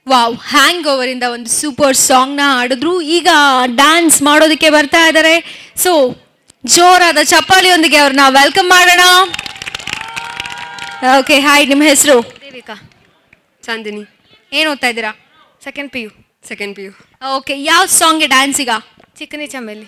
Wow, ಹ್ಯಾಂಗ್ over ಇಂದ ಒಂದು super song ನ ಹಾಡಿದ್ರು. ಈಗ ಡ್ಯಾನ್ಸ್ ಮಾಡೋದಕ್ಕೆ ಬರ್ತಾ ಇದ್ದಾರೆ. ಸೊ ಜೋರಾದ ಚಪ್ಪಾಳಿಯೊಂದಿಗೆ ಅವ್ರನ್ನ ವೆಲ್ಕಮ್ ಮಾಡೋಣ. ಓಕೆ, ಹಾಯ್, ನಿಮ್ಮ ಹೆಸರು? ದೇವಿಕಾ. ಚಾಂದಿನಿ. ಏನು ಓದ್ತಾ ಇದ್ದೀರಾ? Second P U. ಓಕೆ, ಯಾವ ಸಾಂಗ್ಗೆ ಡ್ಯಾನ್ಸ್ ಈಗ? ಚಿಕನಿ ಚಂಬೆಲಿ.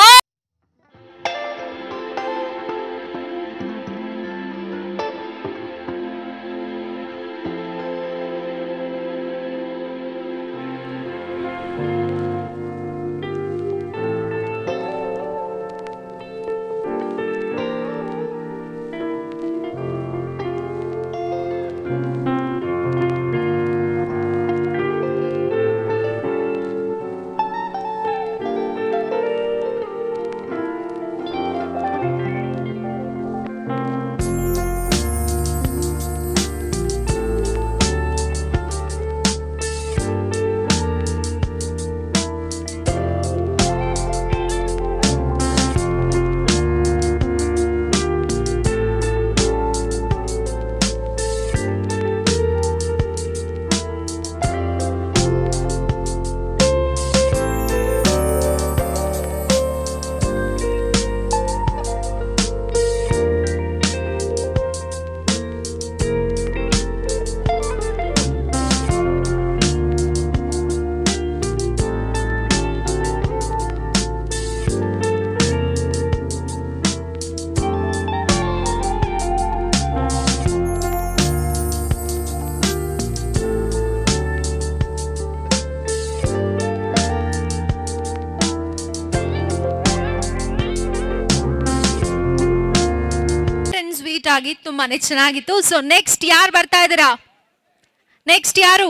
ಆಗಿತ್ತು, ತುಂಬಾನೇ ಚೆನ್ನಾಗಿತ್ತು. ಸೊ ನೆಕ್ಸ್ಟ್ ಯಾರು ಬರ್ತಾ ಇದ್ದೀರಾ? ನೆಕ್ಸ್ಟ್ ಯಾರು?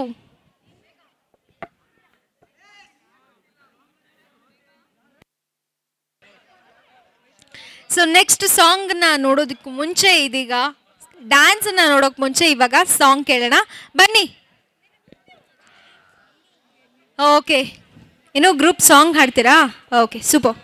ಸೊ ನೆಕ್ಸ್ಟ್ ಸಾಂಗ್ ನ ನೋಡೋದಕ್ಕೂ ಮುಂಚೆ, ಇದೀಗ ಡ್ಯಾನ್ಸ್ ನ ನೋಡೋಕ್ ಮುಂಚೆ ಇವಾಗ ಸಾಂಗ್ ಕೇಳೋಣ, ಬನ್ನಿ. ಓಕೆ, ಏನೋ ಗ್ರೂಪ್ ಸಾಂಗ್ ಹಾಡ್ತೀರಾ? Okay, super.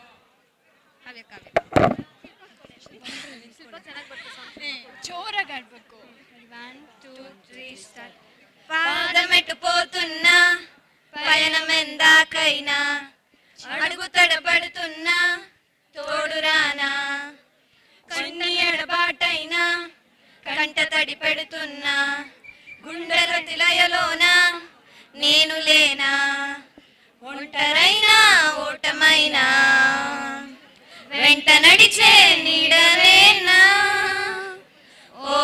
పాదమెట్టుపోతున్నా పయనమెందాకైనా అడుగు తడబడుతున్నా తోడురానా కొన్ని ఎడబాటైనా కంట తడి పెడుతున్నా గుండెల తిలయలోన నేను లేనా ఒంటరైనా ఓటమైనా వెంట నడిచే నీడలేనా ఓ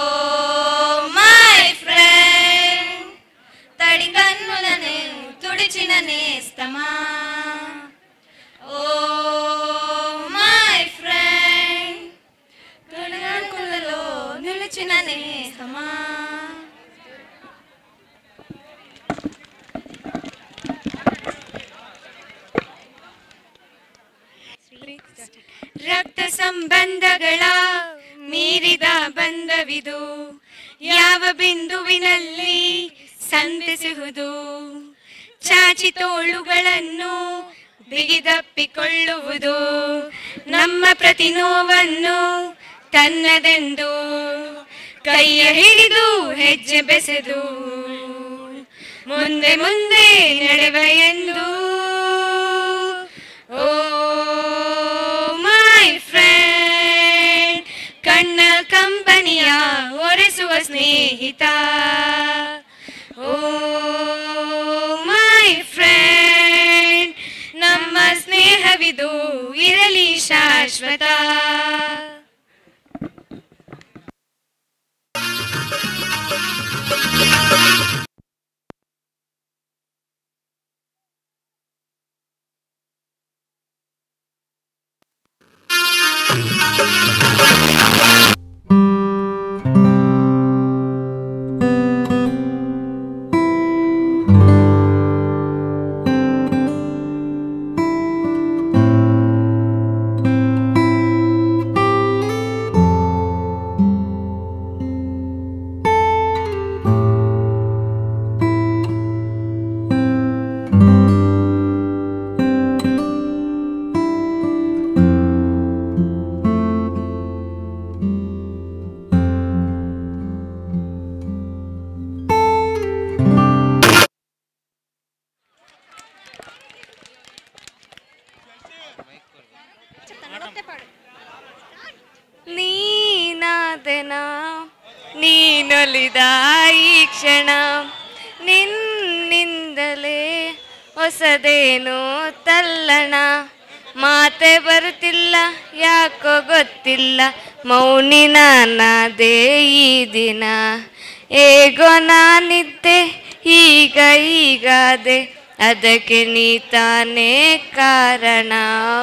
కన్నులనే తుడిచిన నేస్తమా ఓ మై ఫ్రెండ్ కనులలో నిలిచిన నేస్తమా. ರಕ್ತ ಸಂಬಂಧಗಳ ಮೀರಿದ ಬಂಧವಿದು, ಯಾವ ಬಿಂದುವಿನಲ್ಲಿ ಸಂಧಿಸುವುದು, ಚಾಚಿ ತೋಳುಗಳನ್ನು ಬಿಗಿದಪ್ಪಿಕೊಳ್ಳುವುದು, ನಮ್ಮ ಪ್ರತಿ ನೋವನ್ನು ತನ್ನದೆಂದು ಕೈಯ ಹಿಡಿದು ಹೆಜ್ಜೆ ಬೆಸೆದು ಮುಂದೆ ಮುಂದೆ ನಡೆವ ಎಂದು. ಓ ಮೈ ಫ್ರೆಂಡ್, ಕಣ್ಣ ಕಂಪನಿಯ ಒರೆಸುವ ಸ್ನೇಹಿತ. ಓ ಮೈ ಫ್ರೆಂಡ್, ನಮ್ಮ ಸ್ನೇಹವಿದು ಇರಲಿ ಶಾಶ್ವತ. ನೀನೊಲಿದ ಈ ಕ್ಷಣ ನಿನ್ನಿಂದಲೇ ಹೊಸದೇನೋ ತಲ್ಲಣ ಮಾತೆ ಬರುತ್ತಿಲ್ಲ ಯಾಕೋ ಗೊತ್ತಿಲ್ಲ ಮೌನಿ ನಾನಾದೆ ಈ ದಿನ ಹೇಗೋ ನಾನಿದ್ದೆ ಈಗಾದೆ ಅದಕ್ಕೆ ನೀ ತಾನೇ ಕಾರಣ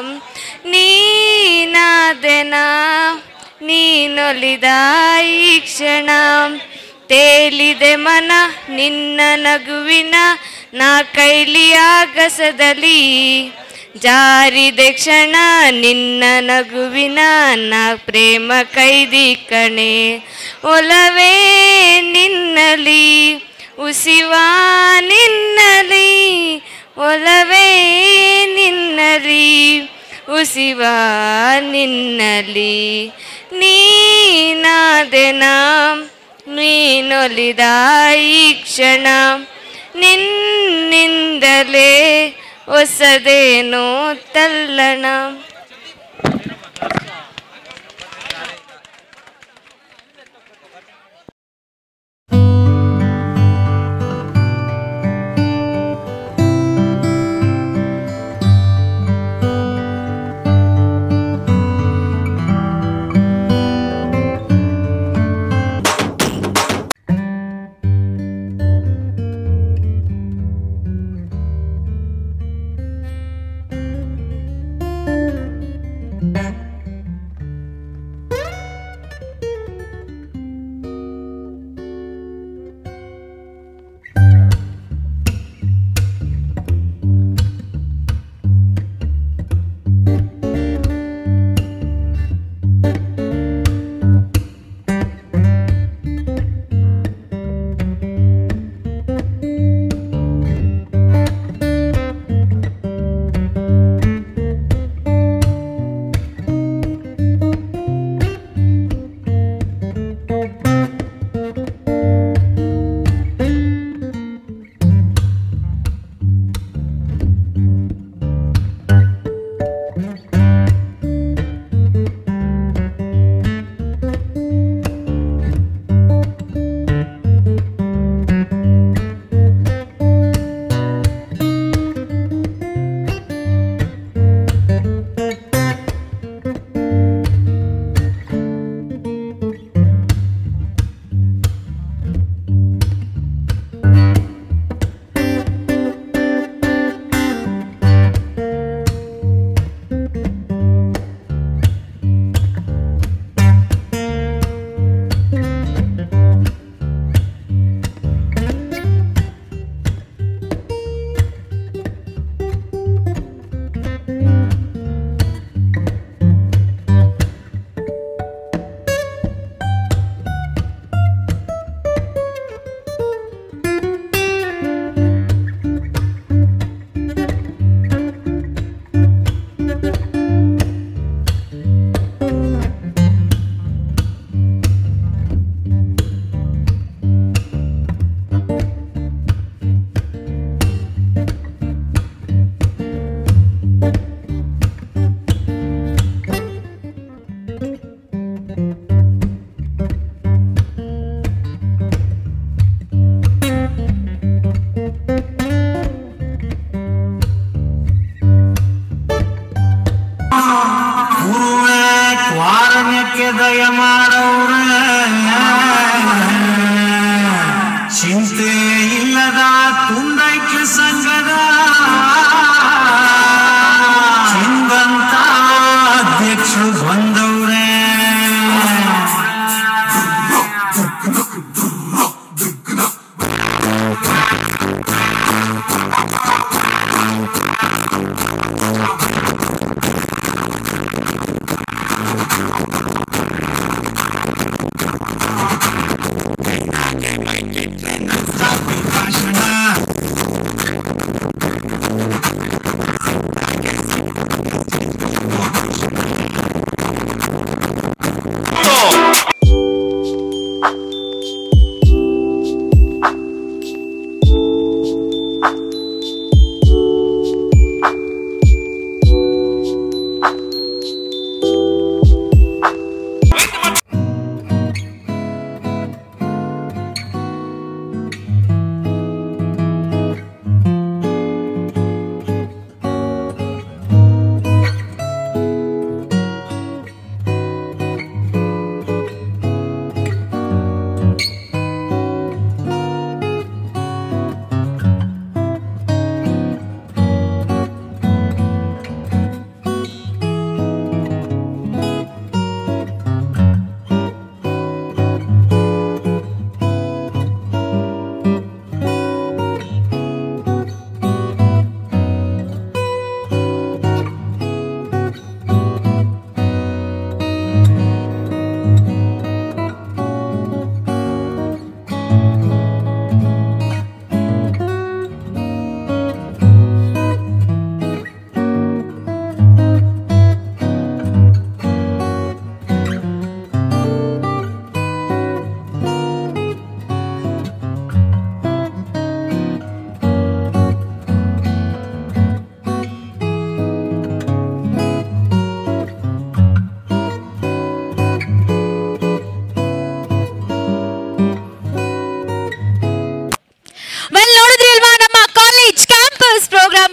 ನೀನಾದೆನಾ ನೀನೊಲಿದ ಈ ಕ್ಷಣ ತೇಲಿದೆ ಮನ ನಿನ್ನ ನಗುವಿನ ನಾ ಕೈಲಿ ಆಗಸದಲ್ಲಿ ಜಾರಿದೆ ಕ್ಷಣ ನಿನ್ನ ನಗುವಿನ ನಾ ಪ್ರೇಮ ಕೈದಿ ಕಣೆ ಒಲವೇ ನಿನ್ನಲಿ ಉಸಿವ ನಿನ್ನಲಿ ಒಲವೇ ನಿನ್ನಲಿ ಉಸಿವ ನಿನ್ನಲಿ ನೀನಾದೆನಾ ನೀನೊಲಿದ ಈ ಕ್ಷಣ ನಿನ್ನಿಂದಲೇ ಹೊಸದೇನೋ ತಲ್ಲಣ.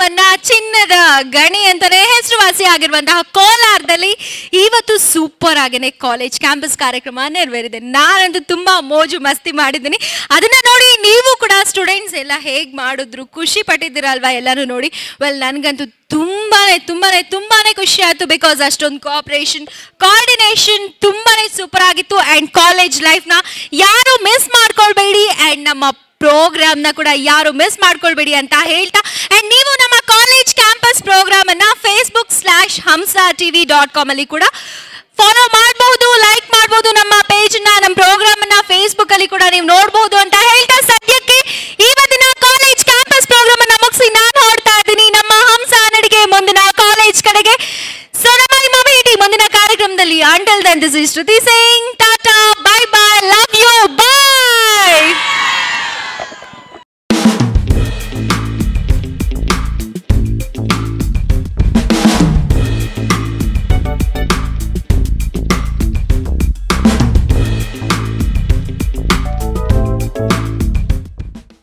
ಅನ್ನ ಚಿನ್ನದ ಗಣಿ ಅಂತಾನೆ ಹೆಸರುವಾಸಿ ಆಗಿರುವಂತಹ ಕೋಲಾರದಲ್ಲಿ ಇವತ್ತು ಸೂಪರ್ ಆಗೇನೆ ಕಾಲೇಜ್ ಕ್ಯಾಂಪಸ್ ಕಾರ್ಯಕ್ರಮ ನೆರವೇರಿದೆ. ನಾನಂತೂ ತುಂಬಾ ಮೋಜು ಮಸ್ತಿ ಮಾಡಿದ್ದೀನಿ. ಅದನ್ನ ನೋಡಿ ನೀವು ಕೂಡ ಸ್ಟೂಡೆಂಟ್ಸ್ ಎಲ್ಲ ಹೇಗ್ ಮಾಡಿದ್ರು, ಖುಷಿ ಪಟ್ಟಿದ್ದೀರಲ್ವಾ ಎಲ್ಲಾನು ನೋಡಿ. ವೆಲ್, ನನ್ಗಂತೂ ತುಂಬಾನೇ ಖುಷಿ ಆಯ್ತು. ಬಿಕಾಸ್ ಅಷ್ಟೊಂದು ಕೋಆಪರೇಷನ್ ಕೋಆರ್ಡಿನೇಷನ್ ತುಂಬಾನೇ ಸೂಪರ್ ಆಗಿತ್ತು. ಅಂಡ್ ಕಾಲೇಜ್ ಲೈಫ್ ನ ಯಾರು ಮಿಸ್ ಮಾಡ್ಕೊಳ್ಬೇಡಿ, ಅಂಡ್ ನಮ್ಮ ಪ್ರೋಗ್ರಾಮ್ ನ ಕೂಡ ಯಾರು ಮಿಸ್ ಮಾಡ್ಕೊಳ್ಬೇಡಿ ಅಂತ ಹೇಳ್ತಾ, ಅಂಡ್ ನೀವು ನಮ್ಮ ಕಾಲೇಜ್ ಕ್ಯಾಂಪಸ್ ಪ್ರೋಗ್ರಾಮ್ ಅನ್ನ facebook/hamsa.tv.com ಅಲ್ಲಿ ಕೂಡ ಫಾಲೋ ಮಾಡಬಹುದು, ಲೈಕ್ ಮಾಡಬಹುದು. ನಮ್ಮ ಪೇಜ್ ನ, ನಮ್ಮ ಪ್ರೋಗ್ರಾಮ್ ಅನ್ನ ಫೇಸ್ಬುಕ್ ಅಲ್ಲಿ ಕೂಡ ನೀವು ನೋಡಬಹುದು ಅಂತ ಹೇಳ್ತಾ, ಸದ್ಯಕ್ಕೆ